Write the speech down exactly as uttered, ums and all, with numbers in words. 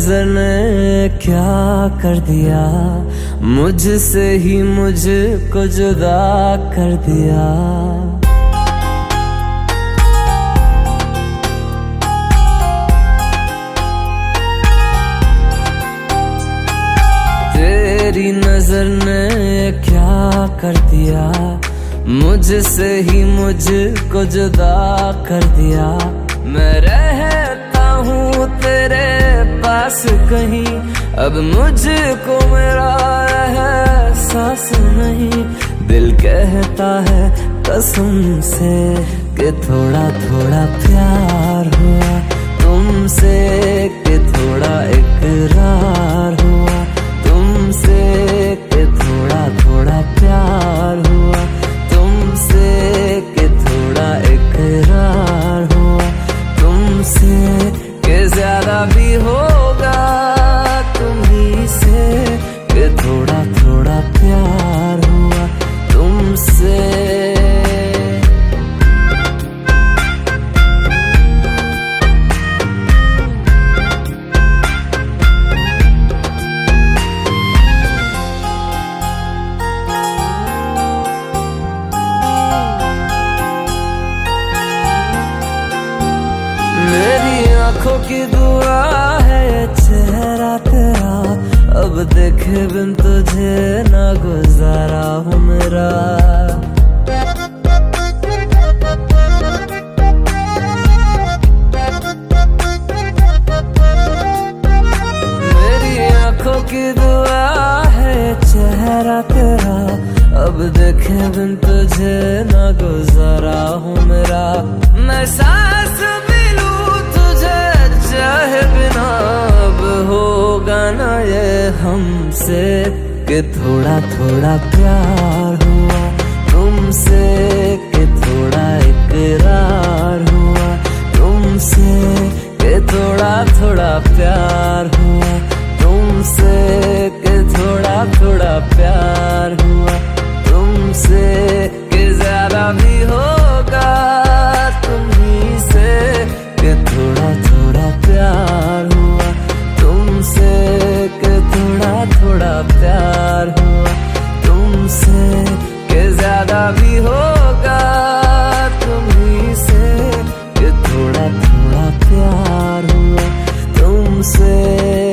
नजर ने क्या कर दिया, मुझसे ही मुझको जुदा कर दिया। तेरी नजर ने क्या कर दिया, मुझसे ही मुझको जुदा कर दिया। मैं रहता हूँ तेरे पास कहीं, अब मुझको मेरा एहसास नहीं। दिल कहता है कसम से कि थोड़ा थोड़ा प्यार हुआ तुमसे, कि थोड़ा इकरार हुआ तुमसे, कि थोड़ा थोड़ा प्यार हुआ तुमसे, कि थोड़ा इकरार हुआ तुमसे, कि ज्यादा भी होगा तुम्ही से, कि थोड़ा थोड़ा प्यार हुआ तुमसे। आँखों की दुआ है चेहरा तेरा, अब देखे बिन तुझे ना गुजारा हूँ मेरा। मेरी आँखों की दुआ है चेहरा तेरा, अब देखे बिन तुझे ना गुजारा हूँ मेरा। मैं सांस चाहे बिना अब होगा ना ये हमसे, कि थोड़ा थोड़ा प्यार हुआ तुमसे, कि थोड़ा इकरार हुआ तुमसे, कि थोड़ा थोड़ा प्यार हुआ तुमसे, कि थोड़ा थोड़ा प्यार हुआ तुमसे, कि ज्यादा भी होगा तुम्ही से, कि थोड़ा थोड़ा प्यार हुआ तुमसे, कि थोड़ा थोड़ा प्यार हुआ तुमसे, कि ज्यादा भी होगा तुम्ही से, कि थोड़ा थोड़ा प्यार हुआ तुमसे।